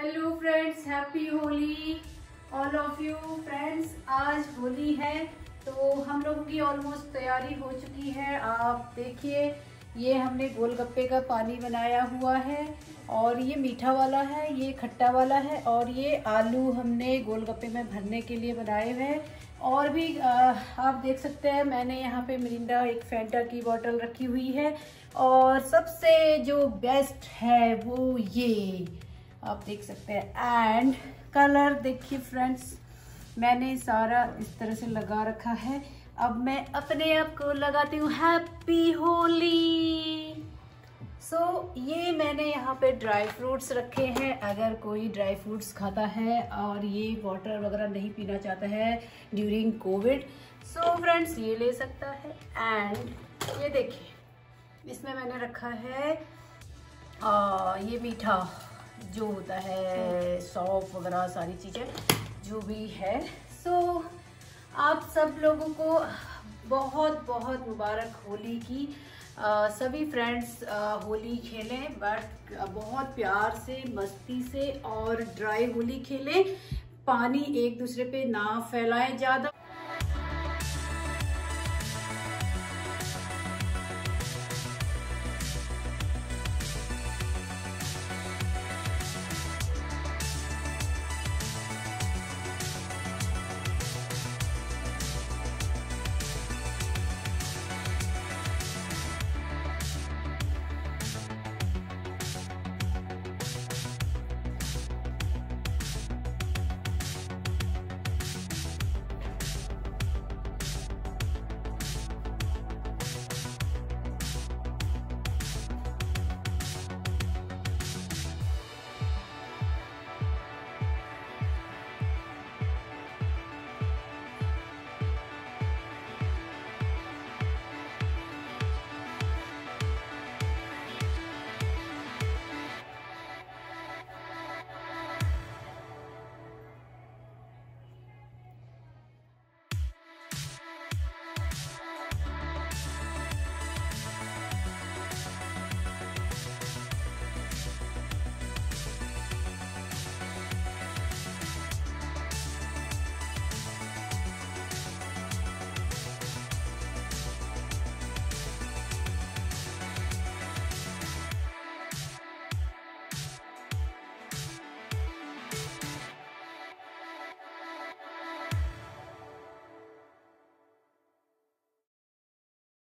Hello friends, happy Holi all of you friends. आज होली है तो हम लोगों की ऑलमोस्ट तैयारी हो चुकी है। आप देखिए, ये हमने गोलगप्पे का पानी बनाया हुआ है और ये मीठा वाला है, ये खट्टा वाला है और ये आलू हमने गोलगप्पे में भरने के लिए बनाए हुए हैं। और भी आप देख सकते हैं, मैंने यहाँ पे मिरिंडा एक फैंटा की बोतल रखी हुई है और सबसे जो बेस्ट है वो ये आप देख सकते हैं। एंड कलर देखिए फ्रेंड्स, मैंने सारा इस तरह से लगा रखा है। अब मैं अपने आप को लगाती हूँ हैप्पी होली। ये मैंने यहाँ पे ड्राई फ्रूट्स रखे हैं, अगर कोई ड्राई फ्रूट्स खाता है और ये वाटर वगैरह नहीं पीना चाहता है ड्यूरिंग कोविड, फ्रेंड्स ये ले सकता है। एंड ये देखिए, इसमें मैंने रखा है ये मीठा जो होता है, सौंफ वगैरह सारी चीज़ें जो भी है। आप सब लोगों को बहुत बहुत मुबारक होली की। सभी फ्रेंड्स होली खेलें, बट बहुत प्यार से, मस्ती से और ड्राई होली खेलें। पानी एक दूसरे पे ना फैलाएं ज़्यादा।